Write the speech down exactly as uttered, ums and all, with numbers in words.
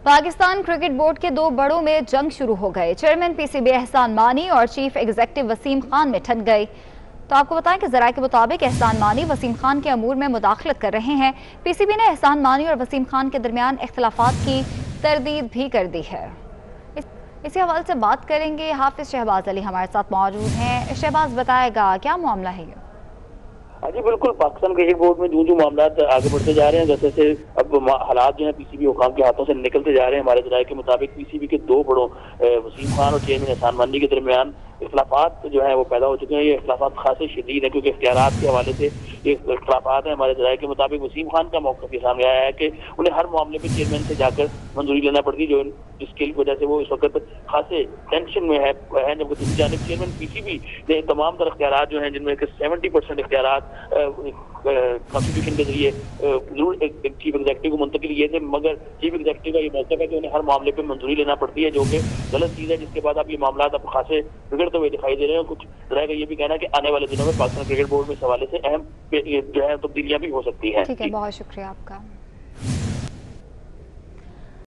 Pakistan cricket board के दो बड़ों में जंग शुरू हो गए। चेयरमैन पीसीबी एहसान मानी और चीफ एग्जीक्यूटिव वसीम खान में ठन गए। तो आपको बताएं कि ज़राए के मुताबिक एहसान मानी वसीम खान के अमूर में मुदाखलत कर रहे हैं। पीसीबी ने एहसान मानी और वसीम खान के दरमियान इख्तिलाफात की तरदीद भी कर दी है। इस, इसी हवाले से बात करेंगे। हाफिज शहबाज अली हमारे साथ मौजूद हैं। शहबाज, बताएगा क्या मामला है ये? हाँ जी बिल्कुल, पाकिस्तान क्रिकेट बोर्ड में जो जो मामला आगे बढ़ते जा रहे हैं, जैसे से अब हालात जो है पीसीबी हुकाम के हाथों से निकलते जा रहे हैं। हमारे ज़राए के मुताबिक पीसीबी के दो बड़ों वसीम खान और चेयरमैन एहसान मानी के दरमियान इख्तिलाफात जो है वो पैदा हो चुके हैं। ये इख्तिलाफात खासे शदीद है क्योंकि इख्तियारात के हवाले से ये इख्तिलाफात हैं। हमारे ज़राए के मुताबिक वसीम खान का मौक़िफ़ ये सामने आया है कि उन्हें हर मामले पर चेयरमैन से जाकर मंजूरी लेना पड़ती है, जो जिसकी वजह से वो इस वक्त खासे टेंशन में है, है जबकि दूसरी जानिब चेयरमैन पीसीबी ने तमाम तर इख्तियारात जो हैं, जिनमें सेवेंटी परसेंट इख्तियारात कॉन्स्टिट्यूशन के जरिए जरूर एक चीफ एग्जीक्यूटिव को मुंतकिल किए थे, मगर चीफ एग्जीक्यूटिव का ये मौक़िफ़ है कि उन्हें हर मामले पे मंजूरी लेना पड़ती है, जो कि गलत चीज़ है, जिसके बाद अब ये मामला अब खासे बिगड़ते हुए दिखाई दे रहे हैं। कुछ ज़राए का ये भी कहना है कि आने वाले दिनों में पाकिस्तान क्रिकेट बोर्ड में इस हवाले से अहम जो है तब्दीलियां भी हो सकती हैं। ठीक है, बहुत शुक्रिया आपका।